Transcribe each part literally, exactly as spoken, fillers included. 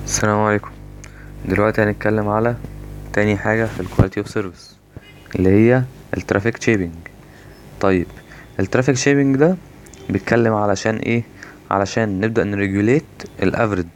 السلام عليكم. دلوقتي هنتكلم على تاني حاجة في الكواليتي اوف سيرفيس اللي هي الترافيك شيبنج. طيب، الترافيك شيبنج ده بيتكلم علشان ايه؟ علشان نبدأ نريجوليت الافريج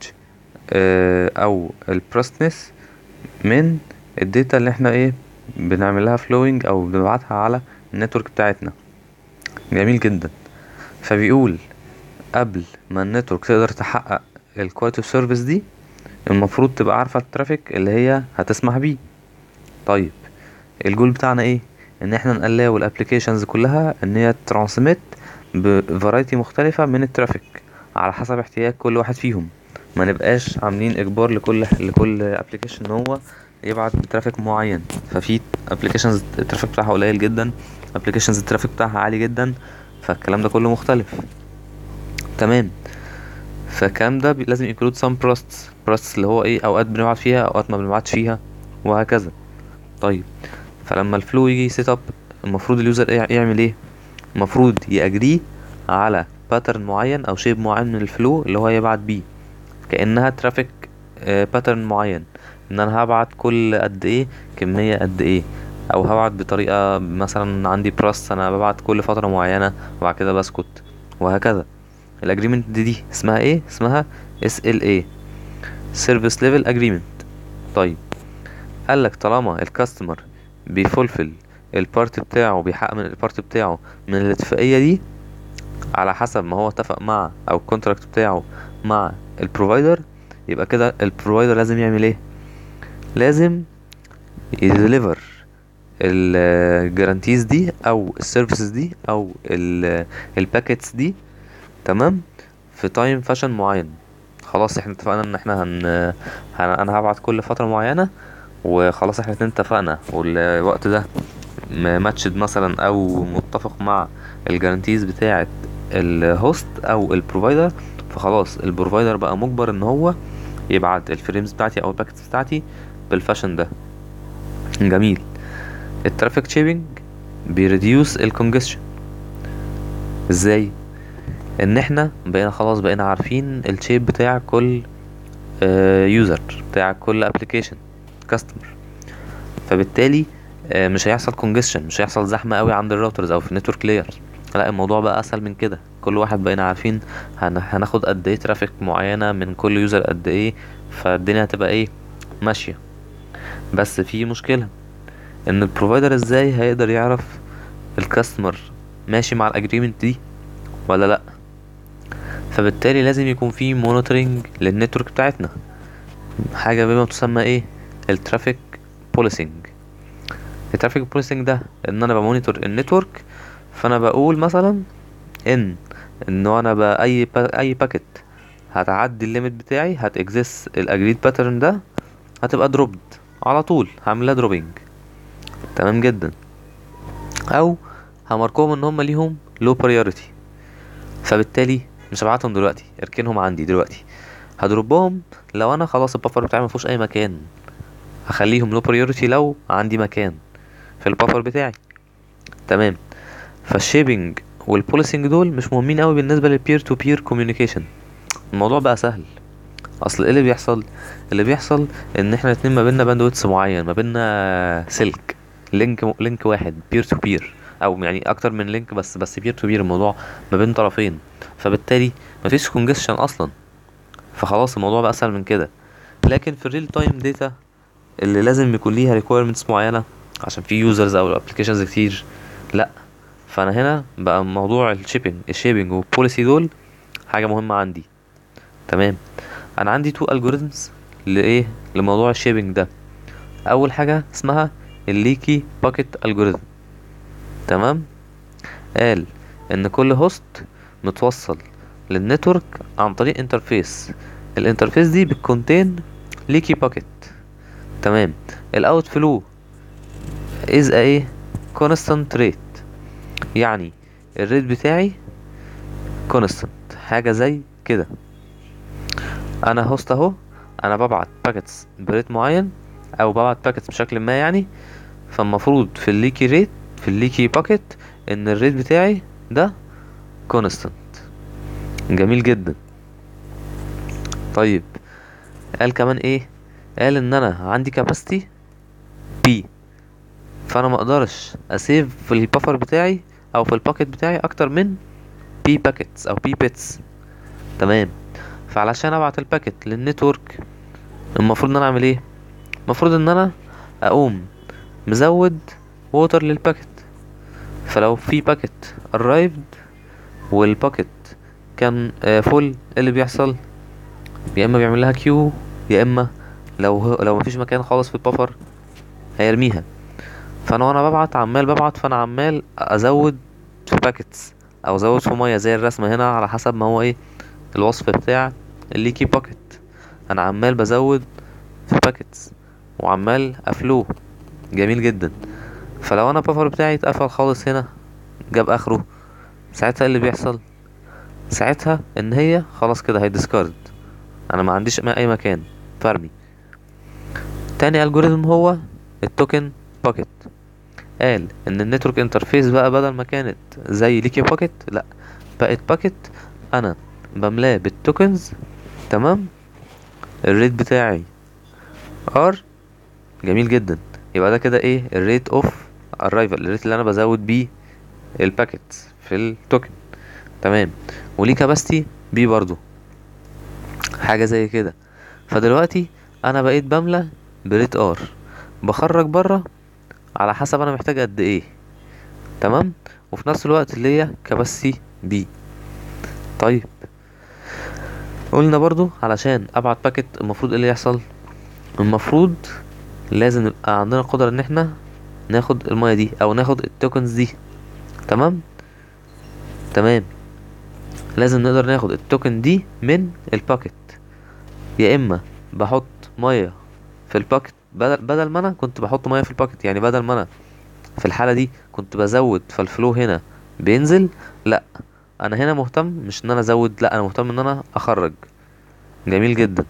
او البروستنس من الداتا اللي احنا ايه بنعملها فلوينج او بنبعتها على النتورك بتاعتنا. جميل جدا. فبيقول قبل ما النتورك تقدر تحقق الكواليتي اوف سيرفيس دي، المفروض تبقى عارفة الترافيك اللي هي هتسمح بيه. طيب، الجول بتاعنا ايه؟ ان احنا نقلاو الابليكيشنز كلها ان هي ترانسميت بفرايتي مختلفة من الترافيك على حسب احتياج كل واحد فيهم. ما نبقاش عاملين اجبار لكل لكل ابليكيشن ان هو يبعت بترافيك معين. ففي ابليكيشنز الترافيك بتاعها قليل جدا، ابليكيشنز الترافيك بتاعها عالي جدا، فالكلام ده كله مختلف. تمام. فالكلام ده بي- لازم include some process process اللي هو ايه، اوقات بنبعت فيها اوقات ما بنبعتش فيها، وهكذا. طيب، فلما الفلو يجي سيت اب، المفروض اليوزر ايه يعمل ايه؟ المفروض يأجري على باترن معين او شيب معين من الفلو اللي هو يبعت بيه، كأنها ترافيك باترن معين، ان انا هبعت كل قد ايه، كمية قد ايه، او هبعت بطريقة مثلا عندي براس انا ببعت كل فترة معينة وبعد كده بسكت، وهكذا. الاجريمنت دي, دي اسمها ايه؟ اسمها اس ال اي، Service Level Agreement. طيب، قالك طالما الكاستمر بيفولفل البارت بتاعه، بيحقق من البارت بتاعه من الاتفاقية دي على حسب ما هو اتفق مع او الكونتراكت بتاعه مع البروفايدر، يبقى كده البروفايدر لازم يعمل ايه؟ لازم يديليفر الجارانتيز دي او السيرفيسز دي او الباكيتس دي، تمام، في تايم فاشن معين. خلاص احنا اتفقنا ان احنا هن... هن... انا هبعت كل فترة معينة، وخلاص احنا اتنين اتفقنا والوقت ده ماتشد مثلا او متفق مع الجارانتيز بتاعه الهوست او البروفايدر، فخلاص البروفايدر بقى مجبر ان هو يبعت الفريمز بتاعتي او الباكتس بتاعتي بالفاشن ده. جميل. الترافيك شيبنج بيريديوس الكونجستشن. ازاي؟ ان احنا بقينا خلاص بقينا عارفين الشيب بتاع كل يوزر، بتاع كل ابلكيشن كاستمر، فبالتالي آه، مش هيحصل كونجستشن، مش هيحصل زحمه قوي عند الراوترز او في النتورك لاير. لا، الموضوع بقى اسهل من كده. كل واحد بقينا عارفين هن... هناخد قد ايه ترافيك معينه من كل يوزر قد ايه، فالدنيا هتبقى ايه، ماشيه. بس في مشكله، ان البروفايدر ازاي هيقدر يعرف الكاستمر ماشي مع الاجريمنت دي ولا لا؟ فبالتالي لازم يكون في مونيتورنج للنتورك بتاعتنا، حاجه بما تسمى ايه، الترافيك بوليسنج. الترافيك بوليسنج ده ان انا بمونيتور النتورك، فانا بقول مثلا ان انه انا بقى اي با اي باكيت هتعدي الليميت بتاعي، هتاكسس الاجريد باترن ده، هتبقى دروبد على طول، هعملها دروبينج. تمام جدا. او هماركوهم ان هم ليهم لو بريوريتي، فبالتالي مش هبعتهم دلوقتي، اركنهم عندي دلوقتي، هدروبهم لو انا خلاص البفر بتاعي مفيهوش اي مكان، هخليهم لو بريوريتي لو عندي مكان في البفر بتاعي. تمام. فالشيبنج والبوليسنج دول مش مهمين قوي بالنسبه للبير تو بير كوميونيكيشن. الموضوع بقى سهل. اصل ايه اللي بيحصل؟ اللي بيحصل ان احنا الاتنين ما بيننا باندويتس معين، ما بيننا سلك، لينك لينك واحد بير تو بير، او يعني اكتر من لينك، بس بس بير تو بير، الموضوع ما بين طرفين، فبالتالي مفيش كونجستشن اصلا. فخلاص الموضوع بقى اسهل من كده. لكن في الريل تايم داتا اللي لازم يكون ليها ريكويرمنتس معينه عشان في يوزرز او ابلكيشنز كتير، لا، فانا هنا بقى موضوع الشيبنج الشيبنج والبوليسي دول حاجه مهمه عندي. تمام. انا عندي تو الجوريزمز لايه، لموضوع الشيبنج ده. اول حاجه اسمها الليكي باكيت الجوريزم. تمام. قال ان كل هوست متوصل للنتورك عن طريق انترفيس، الانترفيس دي بتكونتين ليكي باكيت. تمام. الاوت فلو از ايه، كونستانت ريت، يعني الريت بتاعي كونستانت، حاجه زي كده. انا هوست اهو، انا ببعت باكيتس بريت معين او ببعت باكيتس بشكل ما يعني، فالمفروض في الليكي ريت، في الليكي باكيت، ان الريت بتاعي ده كونستانت. جميل جدا. طيب، قال كمان ايه؟ قال ان انا عندي capacity بي، فانا ما اقدرش اسيف في البفر بتاعي او في الباكت بتاعي اكتر من بي باكيتس او بي بيتس. تمام. فعلشان ابعت الباكت للنتورك المفروض ان انا اعمل ايه؟ المفروض ان انا اقوم مزود ووتر للباكت. فلو في باكت arrived والباكت كان فول، ايه اللي بيحصل؟ يا اما بيعمل لها كيو، يا اما لو هو لو مفيش مكان خالص في البفر هيرميها. فانا وانا ببعت عمال ببعت، فانا عمال ازود في باكيتس او ازود في ميه زي الرسمه هنا على حسب ما هو ايه الوصف بتاع الليكي باكيت. انا عمال بزود في باكيتس وعمال افلو. جميل جدا. فلو انا البفر بتاعي اتقفل خالص هنا، جاب اخره، ساعتها إيه اللي بيحصل؟ ساعتها ان هي خلاص كده هي ديسكارد، انا ما عنديش اي مكان فرمي. تاني الجوريزم هو التوكن باكيت. قال ان النتورك انترفيس بقى بدل ما كانت زي ليكي باكيت، لا، بقت باكيت انا بملاه بالتوكنز. تمام. الريت بتاعي ار. جميل جدا. يبقى ده كده ايه الريت اوف ارايفل، الريت اللي انا بزود بيه الباكيت في التوكن. تمام. وليه كاباستي بي برضو، حاجه زي كده. فدلوقتي انا بقيت بملى بريت ار، بخرج بره على حسب انا محتاج قد ايه. تمام. وفي نفس الوقت اللي هي كاباسيتي بي. طيب، قلنا برضو علشان ابعت باكيت المفروض ايه اللي يحصل؟ المفروض لازم نبقى عندنا قدرة ان احنا ناخد المية دي او ناخد التوكنز دي. تمام. تمام. لازم نقدر ناخد التوكن دي من الباكيت. يا اما بحط مية في الباكيت، بدل بدل ما انا كنت بحط مية في الباكيت، يعني بدل ما انا في الحالة دي كنت بزود فالفلو هنا بينزل، لا، انا هنا مهتم مش ان انا ازود، لا، انا مهتم ان انا اخرج. جميل جدا.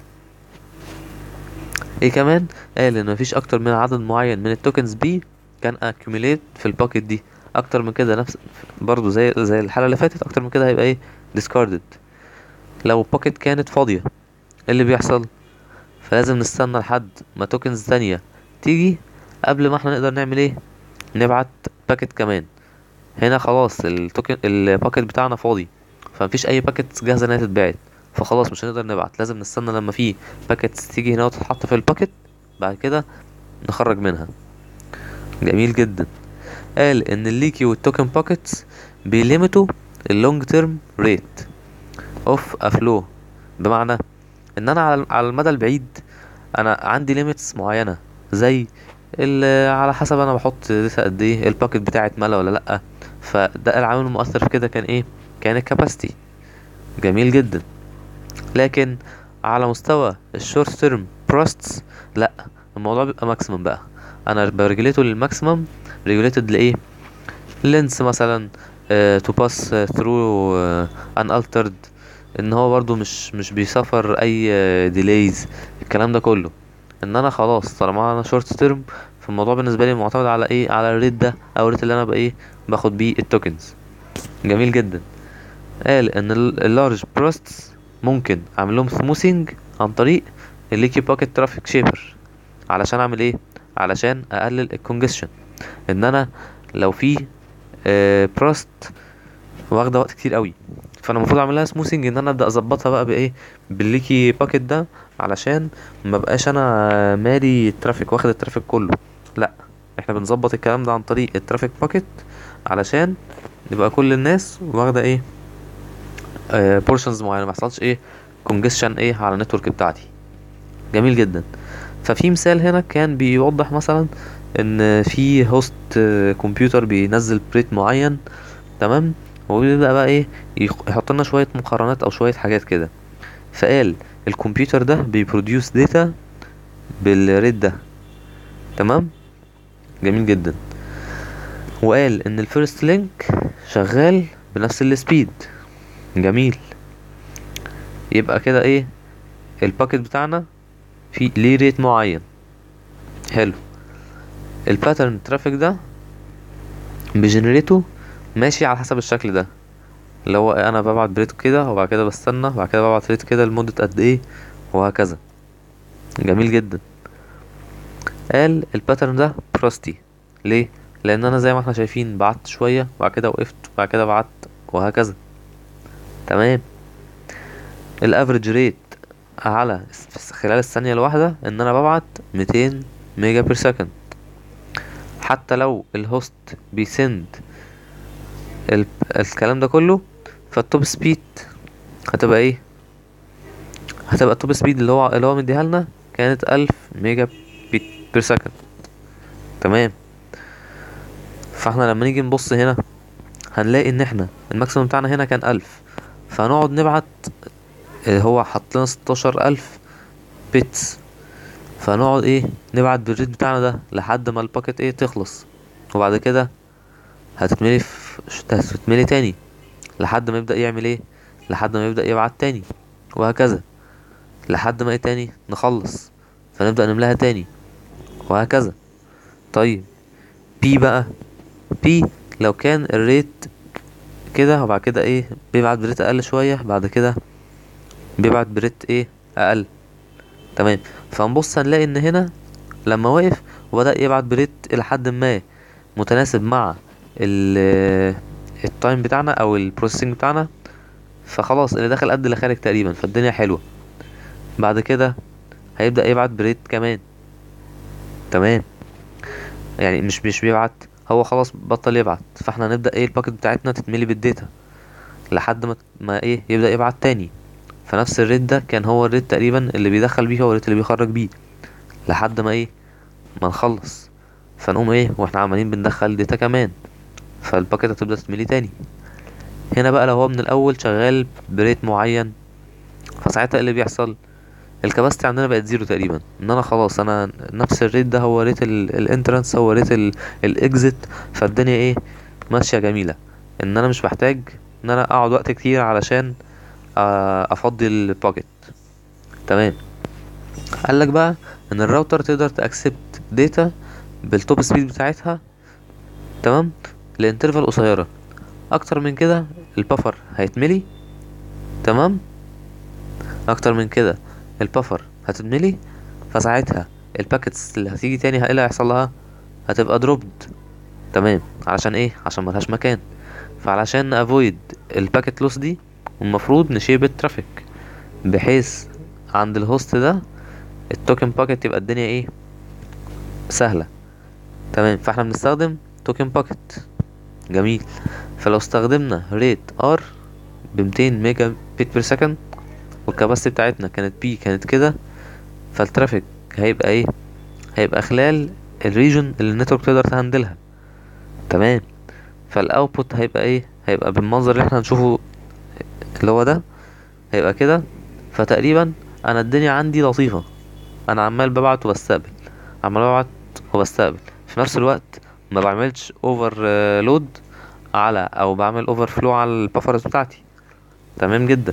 ايه كمان؟ قال ان مفيش اكتر من عدد معين من التوكنز بي كان accumulate في الباكيت دي. اكتر من كده نفس برضو زي زي الحالة اللي فاتت، اكتر من كده هيبقى ايه discarded. لو الباكيت كانت فاضية ايه اللي بيحصل؟ فلازم نستنى لحد ما توكنز تانية تيجي قبل ما احنا نقدر نعمل ايه، نبعت باكيت كمان. هنا خلاص التوكن الباكيت بتاعنا فاضي، فمفيش اي باكيت جاهزه انها تتبعت، فخلاص مش هنقدر نبعت. لازم نستنى لما في باكيتس تيجي هنا وتتحط في الباكيت، بعد كده نخرج منها. جميل جدا. قال ان الليكي والتوكن باكيتس بيليمتوا اللونج تيرم ريت اوف افلو. بمعنى ان انا على على المدى البعيد انا عندي ليميتس معينه، زي ال- على حسب انا بحط داتا قد ايه، الباكيت بتاعي اتملى ولا لا. فده العامل المؤثر في كده كان ايه؟ كان الكاباسيتي. جميل جدا. لكن على مستوى الشورت تيرم بروستس، لا، الموضوع بيبقى ماكسيمم بقى. انا بريجوليته للماكسيمم. ريجوليتد لايه؟ لينس مثلا، تو باس ثرو ان الترد، ان هو برضو مش مش بيسفر اي ديليز، الكلام ده كله. ان انا خلاص طالما انا شورت تيرم، فالموضوع بالنسبه لي معتمد على ايه؟ على الريت ده او الريت اللي انا بقى ايه باخد بيه التوكنز. جميل جدا. قال ان اللارج بروستس ممكن اعمل لهم سموثينج عن طريق الليكي باكيت ترافيك شيبر. علشان اعمل ايه؟ علشان اقلل الكونجستشن. ان انا لو في آه بروست واخده وقت كتير قوي، فانا المفروض اعمل لها سموثينج، ان انا ابدا اظبطها بقى بايه؟ بالليكي باكيت ده، علشان ما بقاش انا مالي الترافيك واخد الترافيك كله. لا، احنا بنظبط الكلام ده عن طريق الترافيك باكيت، علشان نبقى كل الناس واخده ايه؟ بورشنز معينه، ما يحصلش ايه كونجستشن ايه على النتورك بتاعتي. جميل جدا. ففي مثال هنا كان بيوضح مثلا ان في هوست كمبيوتر بينزل بريت معين. تمام. وبيبدأ بقى ايه يخ- يحط لنا شويه مقارنات او شويه حاجات كده. فقال الكمبيوتر ده بيبروديوس داتا بالريت ده. تمام. جميل جدا. وقال ان الفيرست لينك شغال بنفس السبيد. جميل. يبقى كده ايه الباكيت بتاعنا في ليه ريت معين. حلو. الباترن ترافيك ده بجنريته ماشي على حسب الشكل ده، اللي هو انا ببعت بريت كده وبعد كده بستنى وبعد كده ببعت ريت كده لمدة قد ايه، وهكذا. جميل جدا. قال الباترن ده بروستي. ليه؟ لان انا زي ما احنا شايفين بعت شويه وبعد كده وقفت وبعد كده بعت وهكذا. تمام. الافريج ريت على خلال الثانيه الواحده ان انا ببعت ميتين ميجا بير سكند. حتى لو الهوست بيسند ال... الكلام ده كله، فالتوب سبيد هتبقى ايه؟ هتبقى التوب سبيد اللي هو اللي هو مديها لنا كانت ألف ميجا بيت بير سكند. تمام. فاحنا لما نيجي نبص هنا هنلاقي ان احنا الماكسيموم بتاعنا هنا كان ألف، فهنقعد نبعت. اه، هو حط لنا ستاشر ألف بيتس، فهنقعد ايه نبعت بالريت بتاعنا ده لحد ما الباكت ايه تخلص، وبعد كده هتتملي في هتتملي تاني لحد ما يبدأ يعمل ايه، لحد ما يبدأ يبعت تاني، وهكذا لحد ما ايه تاني نخلص، فنبدأ نملاها تاني، وهكذا. طيب بي بقى، بي لو كان الريت كده وبعد كده ايه بيبعت بريت اقل شوية، بعد كده بيبعت بريت ايه اقل. تمام. فنبص هنلاقي ان هنا لما وقف وبدأ يبعت بريت الى حد ما متناسب مع ال التايم بتاعنا او البروسيسنج بتاعنا، فخلاص اللي داخل قد اللي خارج تقريبا، فالدنيا حلوة. بعد كده هيبدأ يبعت بريت كمان. تمام. يعني مش مش بيبعت، هو خلاص بطل يبعت، فاحنا هنبدأ ايه الباكت بتاعتنا تتملي بالداتا لحد ما ما ايه يبدأ يبعت تاني. فنفس الريت ده كان هو الريت تقريبا اللي بيدخل بيه هو الريت اللي بيخرج بيه لحد ما ايه ما نخلص، فنقوم ايه واحنا عمالين بندخل داتا كمان، فالباكت هتبدأ تتملي تاني. هنا بقى لو هو من الاول شغال بريت معين، فساعتها إيه اللي بيحصل؟ الكباستي عندنا بقت زيرو تقريبا، ان انا خلاص انا نفس الريت ده هو ريت الانترنس هو ريت الاكزit، فالدنيا ايه ماشيه جميله، ان انا مش محتاج ان انا اقعد وقت كتير علشان آه، افضي الباكت. تمام. قال لك بقى ان الراوتر تقدر تاكسبت داتا بالتوب سبيد بتاعتها، تمام، لانترفال قصيره. اكتر من كده البفر هيتملي. تمام. اكتر من كده البفر هتتملي، فساعتها الباكتس اللي هتيجي تاني ايه اللي هيحصل لها؟ هتبقى دروبد. تمام. علشان ايه؟ عشان ملهاش مكان. فعلشان نافويد الباكت لوس دي المفروض نشيب الترافيك بحيث عند الهوست ده التوكن باكت تبقى الدنيا ايه سهله. تمام. فاحنا بنستخدم توكن باكت. جميل. فلو استخدمنا ريت ار ب ميتين ميجا بت بير سكند والكباسيتي بتاعتنا كانت بي كانت كده، فالترافيك هيبقى ايه؟ هيبقى خلال الريجن اللي النتورك تقدر تهندلها. تمام. فالاوتبوت هيبقى ايه؟ هيبقى بالمنظر اللي احنا هنشوفه اللي هو ده، هيبقى كده. فتقريبا انا الدنيا عندي لطيفة، انا عمال ببعت وبستقبل، عمال ببعت وبستقبل في نفس الوقت، ما بعملش اوفر لود على او بعمل اوفر فلو على البفرز بتاعتي. تمام جدا.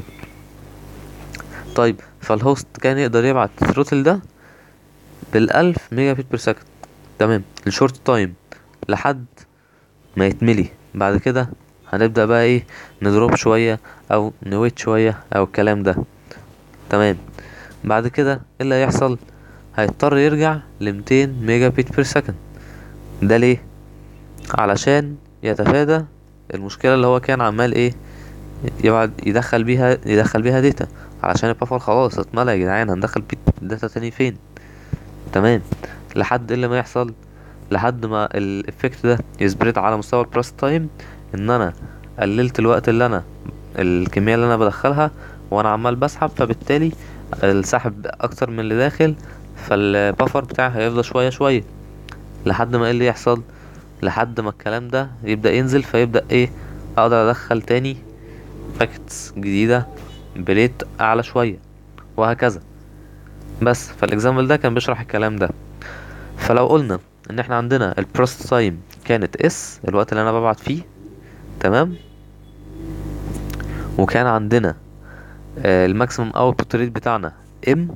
طيب فالهوست كان يقدر يبعت الثروتل ده بالالف ميجا بت بير سكند. تمام. الشورت تايم لحد ما يتملي، بعد كده هنبدأ بقى ايه نضرب شوية او نويت شوية او الكلام ده. تمام. بعد كده ايه اللي هيحصل؟ هيضطر يرجع لمتين ميجا بت بير سكند. ده ليه؟ علشان يتفادى المشكلة اللي هو كان عمال ايه يقعد يدخل بيها يدخل بيها داتا، علشان البفر خلاص اتملى يا جدعان، هندخل بيت داتا تاني فين؟ تمام. لحد ايه اللي ما يحصل؟ لحد ما الافكت ده يسبريد على مستوى البراس تايم، ان انا قللت الوقت اللي انا الكمية اللي انا بدخلها وانا عمال بسحب، فبالتالي السحب اكتر من اللي داخل، فالبفر بتاعي هيفضل شوية شوية لحد ما ايه اللي يحصل، لحد ما الكلام ده يبدأ ينزل، فيبدأ ايه اقدر ادخل تاني باكتس جديدة بريت اعلى شوية، وهكذا. بس فالاكزامبل ده كان بيشرح الكلام ده. فلو قلنا ان احنا عندنا البروسيس تايم كانت اس الوقت اللي انا ببعت فيه، تمام، وكان عندنا الماكسيمم اوتبوت ريت بتاعنا ام،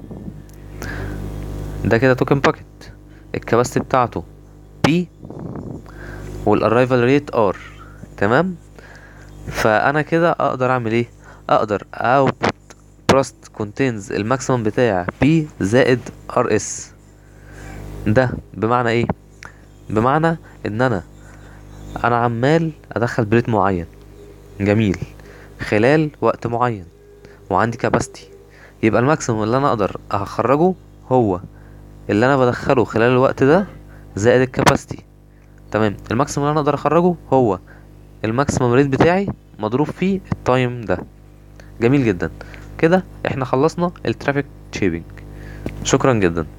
ده كده توكن باكيت الكباستي بتاعته بي والاررايفل ريت ار. تمام. فانا كده اقدر اعمل ايه؟ اقدر اوتبوت بروست contains الماكسيمم بتاع P زائد ار اس. ده بمعنى ايه؟ بمعنى ان انا انا عمال ادخل بريد معين، جميل، خلال وقت معين، وعندي كاباستي، يبقى الماكسيمم اللي انا اقدر اخرجه هو اللي انا بدخله خلال الوقت ده زائد الكاباستي. تمام، الماكسيمم اللي انا اقدر اخرجه هو الماكسيمم ريت بتاعي مضروب فيه التايم ده. جميل جدا. كده احنا خلصنا الترافيك شيبنج. شكرا جدا.